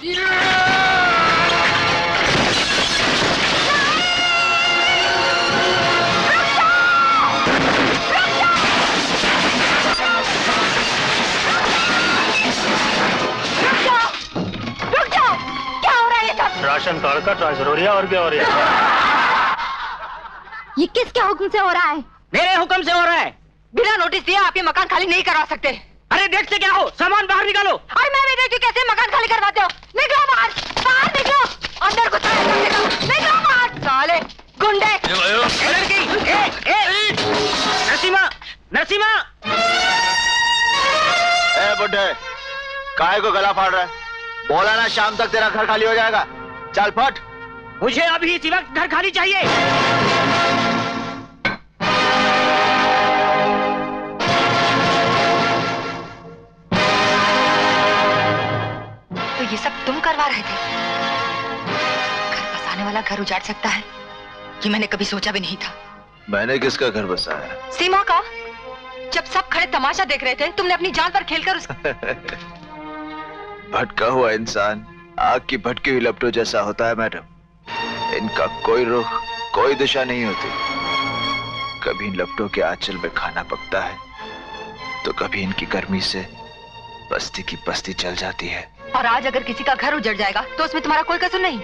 Ration card का transfer हो रहा है और क्या हो रहा है? ये किसके हुक्म से हो रहा है? मेरे हुक्म से हो रहा है। बिना नोटिस दिए आप ये मकान खाली नहीं करवा सकते। अरे देख से क्या हो, सामान बाहर निकालो। अरे मैं भी देखती हूँ कैसे मकान खाली करवाते हो। निकलो बाहर, बाहर निकलो, अंदर घुस रहे हो, निकलो बाहर, साले गुंडे। लड़की, नरसिम्हा, नरसिम्हा। ए बुड्ढे, काहे को गला फाड़ रहा है? बोला ना शाम तक तेरा घर खाली हो जाएगा। चल फट। मुझे अभी इसी वक्त घर खाली चाहिए। तो ये सब तुम करवा रहे थे? घर बसाने वाला घर उजाड़ सकता है, ये मैंने कभी सोचा भी नहीं था। मैंने किसका घर बसाया? सीमा का। जब सब खड़े तमाशा देख रहे थे, तुमने अपनी जान पर खेलकर उस भटका हुआ इंसान आग की भटकी हुई लपटों जैसा होता है मैडम। इनका कोई रुख, कोई दिशा नहीं होती। कभी इन लपटों के आंचल में खाना पकता है, तो कभी इनकी गर्मी से बस्ती की बस्ती जल जाती है। और आज अगर किसी का घर उजड़ जाएगा तो उसमें तुम्हारा कोई कसूर नहीं।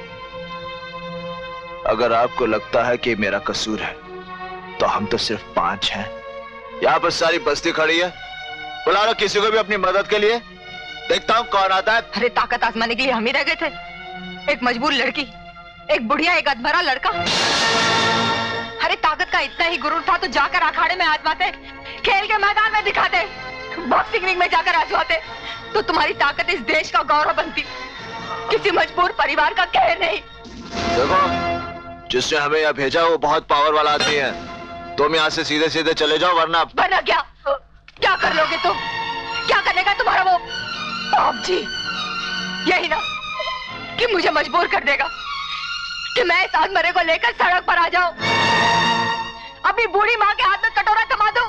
अगर आपको लगता है कि मेरा कसूर है, तो हम तो सिर्फ 5 हैं। यहाँ पर सारी बस्ती खड़ी है। बुला लो किसी को भी अपनी मदद के लिए, देखता हूँ कौन आता है। अरे ताकत आजमाने के लिए हम ही रह गए थे। एक मजबूर लड़की, एक बुढ़िया, एक अधमरा लड़का। अरे ताकत का इतना ही गुरूर था तो जाकर अखाड़े में आजमाते, खेल के मैदान में दिखाते, बॉक्सिंग रिंग में जाकर आजमाते, तो तुम्हारी ताकत इस देश का गौरव बनती, किसी मजबूर परिवार का कहर नहीं। देखो, जिसने हमें यहाँ भेजा वो बहुत पावर वाला आदमी है। तुम यहाँ से सीधे सीधे चले जाओ, वरना क्या कर लोगे तुम? क्या करेगा तुम्हारा वो बाप जी? यही ना कि मुझे मजबूर कर देगा कि मैं इस आदमरे को लेकर सड़क पर आ जाऊं, अपनी बूढ़ी माँ के हाथ में कटोरा थमा दूं।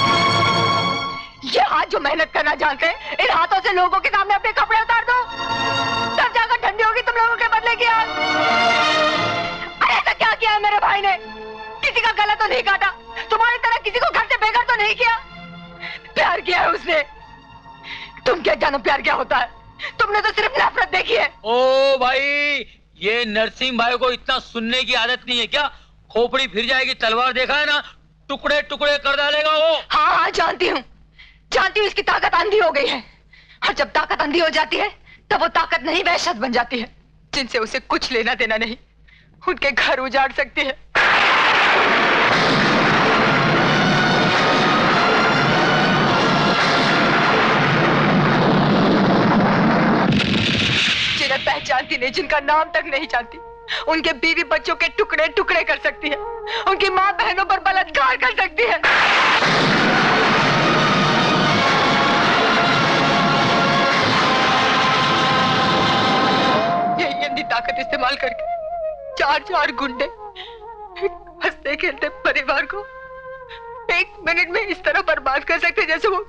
ये हाथ जो मेहनत करना जानते हैं, इन हाथों से लोगों के सामने अपने कपड़े उतार दो, तब जाकर ठंडी होगी तुम लोगों के बदले की आग। अरे ऐसा क्या किया है मेरे भाई ने? किसी का गला तो नहीं काटा, तुम्हारी तरह किसी को घर से बेघर तो नहीं किया। प्यार किया है उसने। तुम क्या जानो प्यार क्या होता है? तुमने तो सिर्फ नफरत देखी है। ओ भाई, ये नरसिंह भाई को इतना सुनने की आदत नहीं है क्या? खोपड़ी फिर जाएगी, तलवार देखा है ना, टुकड़े टुकड़े कर डालेगा वो। हाँ जानती हूँ इसकी ताकत अंधी हो गई है। और जब ताकत अंधी हो जाती है तब वो ताकत नहीं वहशत बन जाती है, जिनसे उसे कुछ लेना देना नहीं। उनके घर उजाड़ सकती है। जिन्हें पहचानती नहीं, जिनका नाम तक नहीं जानती, उनके बीवी बच्चों के टुकड़े टुकड़े कर सकती है। उनकी माँ बहनों पर बलात्कार कर सकती है। यही अंधी ताकत इस्तेमाल करके 4 गुंडे हंसते खेलते परिवार को 1 मिनट में इस तरह बर्बाद कर सकते जैसे वो।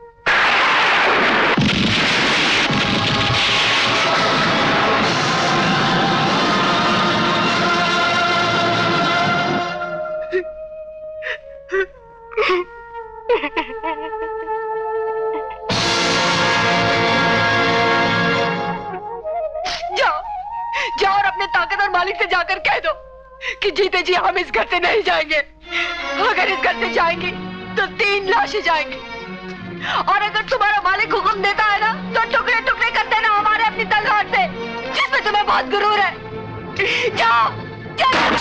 जाओ और अपने ताकत और मालिक से जाकर कह दो कि जीते जी हम इस घर से नहीं जाएंगे। अगर इस घर से जाएंगे तो 3 लाशें जाएंगी, और अगर तुम्हारा मालिक हुक्म देता है ना तो टुकड़े टुकड़े कर देना हमारे अपनी तलवार से, जिसमें तुम्हें बहुत गुरूर है। जाओ, जाओ।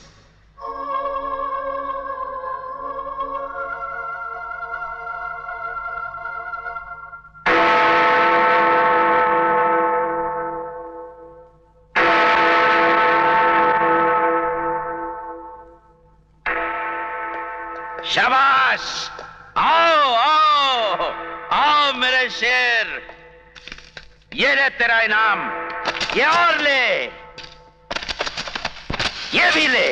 शाबाश, आओ आओ आओ मेरे शेर, ये ले तेरा इनाम, ये और ले, ये भी ले,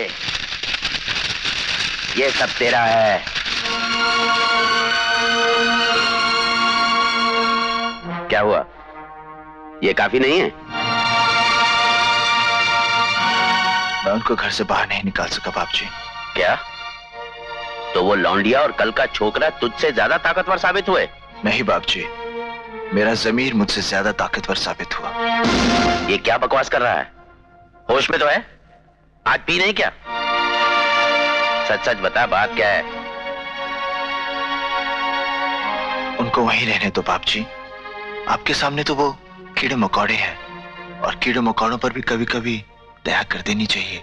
ये सब तेरा है। क्या हुआ, ये काफी नहीं है? मैं उनको घर से बाहर नहीं निकाल सका बाप जी। क्या? तो वो लौंडिया और कल का छोकरा तुझसे ज्यादा ताकतवर साबित हुए? नहीं बाप जी, मेरा जमीर मुझसे ज्यादा ताकतवर साबित हुआ। ये क्या बकवास कर रहा है? होश में तो है? आज पी नहीं क्या? सच सच बता, बात क्या है? उनको वहीं रहने दो बाप जी। आपके सामने तो वो कीड़े मकोड़े हैं, और कीड़े मकोड़ों पर भी कभी कभी दया कर देनी चाहिए।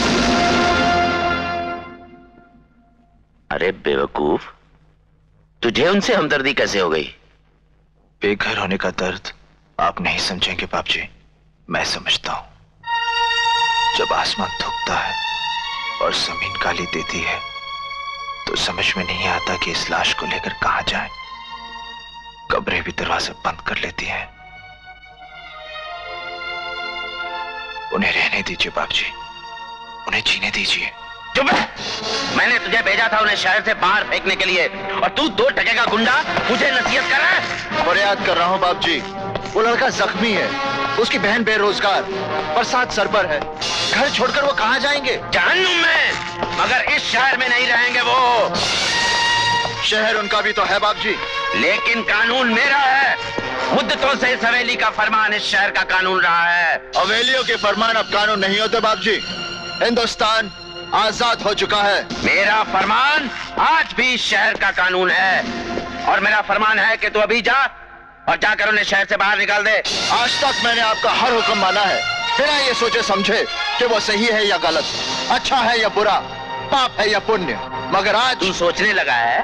अरे बेवकूफ, तुझे उनसे हमदर्दी कैसे हो गई? बेघर होने का दर्द आप नहीं समझेंगे बाप जी, मैं समझता हूं। जब आसमान थूकता है और जमीन गाली देती है तो समझ में नहीं आता कि इस लाश को लेकर कहां जाएं। कब्रें भी दरवाजे बंद कर लेती हैं। उन्हें रहने दीजिए बाप जी, उन्हें जीने दीजिए। चुप है! मैंने तुझे भेजा था उन्हें शहर से बाहर फेंकने के लिए, और तू 2 टके का गुंडा मुझे नसीहत कर रहा है? फरियाद कर रहा हूं बाप जी। वो लड़का जख्मी है, उसकी बहन बेरोजगार, बरसात सर पर है। घर छोड़कर वो कहां जाएंगे? जहन्नुम में, मगर इस शहर में नहीं रहेंगे वो। शहर उनका भी तो है बाप जी। लेकिन कानून मेरा है। मुद्दतों से इस हवेली का फरमान इस शहर का कानून रहा है। हवेलियों के फरमान अब कानून नहीं होते बाप जी। हिंदुस्तान आजाद हो चुका है। मेरा फरमान आज भी इस शहर का कानून है, और मेरा फरमान है कि तू अभी जा और जाकर उन्हें शहर से बाहर निकाल दे। आज तक मैंने आपका हर हुक्म माना है, बिना ये सोचे समझे कि वो सही है या गलत, अच्छा है या बुरा, पाप है या पुण्य। मगर आज तू सोचने लगा है?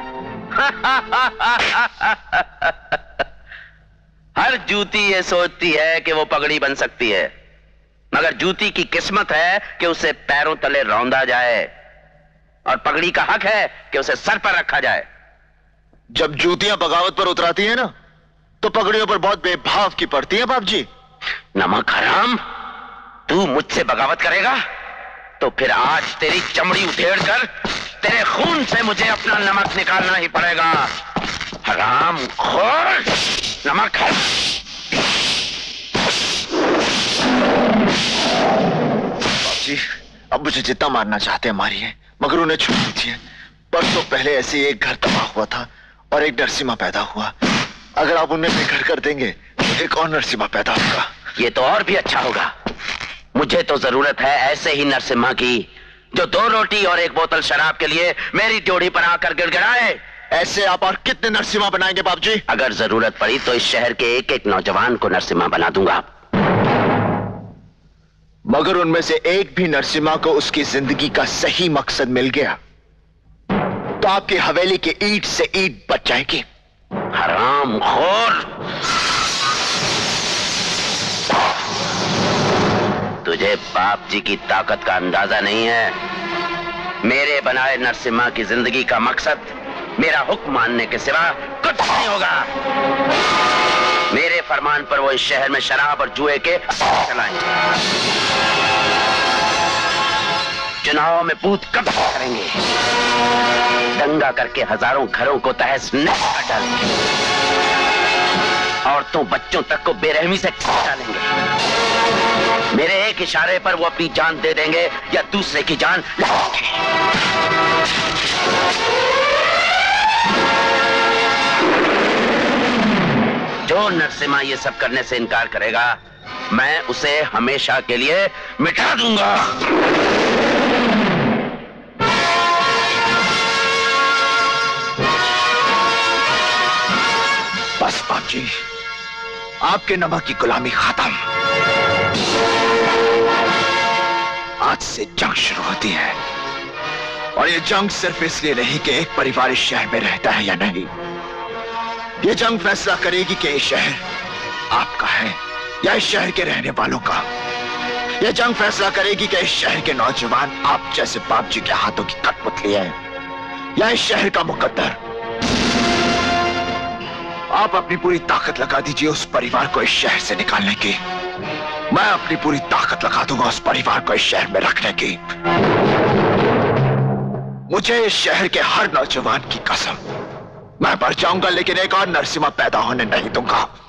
हर जूती ये सोचती है कि वो पगड़ी बन सकती है, मगर जूती की किस्मत है कि उसे पैरों तले रौंदा जाए, और पगड़ी का हक है कि उसे सर पर रखा जाए। जब जूतियां बगावत पर उतराती हैं ना, तो पगड़ियों पर बहुत बेभाव की पड़ती हैं बाप जी। नमक हराम, तू मुझसे बगावत करेगा तो फिर आज तेरी चमड़ी उधेड़ कर तेरे खून से मुझे अपना नमक निकालना ही पड़ेगा। हराम खोर, नमक है। बाप जी, अब मुझे जितना मारना चाहते हैं मारिए, मगर उन्हें छोड़ दीजिए। परसों पहले ऐसे ही एक घर तबाह हुआ था और एक नरसिम्हा पैदा हुआ। अगर आप उन्हें बेघर कर देंगे तो एक और नरसिम्हा पैदा होगा। ये तो और भी अच्छा होगा। मुझे तो जरूरत है ऐसे ही नरसिम्हा की, जो 2 रोटी और 1 बोतल शराब के लिए मेरी ड्योढ़ी पर आकर गिड़गिड़ाए। ऐसे आप और कितने नरसिम्हा बनाएंगे बाप जी? अगर जरूरत पड़ी तो इस शहर के एक नौजवान को नरसिम्हा बना दूंगा। मगर उनमें से एक भी नरसिम्हा को उसकी जिंदगी का सही मकसद मिल गया तो आपकी हवेली की ईंट से ईंट बच जाएगी। हराम खोर, तुझे बाप जी की ताकत का अंदाजा नहीं है। मेरे बनाए नरसिम्हा की जिंदगी का मकसद मेरा हुक्म मानने के सिवा कुछ नहीं होगा। मेरे फरमान पर वो इस शहर में शराब और जुए के चलाएंगे, चुनाव में बूथ कब्जा करेंगे, दंगा करके हजारों घरों को तहस-नहस कर डालेंगे, औरतों बच्चों तक को बेरहमी से काट डालेंगे। मेरे एक इशारे पर वो अपनी जान दे देंगे या दूसरे की जान लेंगे। जो नरसिम्हा ये सब करने से इनकार करेगा, मैं उसे हमेशा के लिए मिटा दूंगा। बस बाप जी, आपके नमक की गुलामी खत्म। आज से जंग शुरू होती है, और ये जंग सिर्फ इसलिए नहीं कि एक परिवार इस शहर में रहता है या नहीं। ये जंग फैसला करेगी कि ये शहर आपका है या इस शहर के रहने वालों का। ये जंग फैसला करेगी कि इस शहर के नौजवान आप जैसे बाप जी के हाथों की कठपुतली है या इस शहर का मुकद्दर। आप अपनी पूरी ताकत लगा दीजिए उस परिवार को इस शहर से निकालने की। मैं अपनी पूरी ताकत लगा दूंगा उस परिवार को इस शहर में रखने की। मुझे इस शहर के हर नौजवान की कसम, मैं मर जाऊंगा लेकिन एक और नरसिम्हा पैदा होने नहीं दूंगा।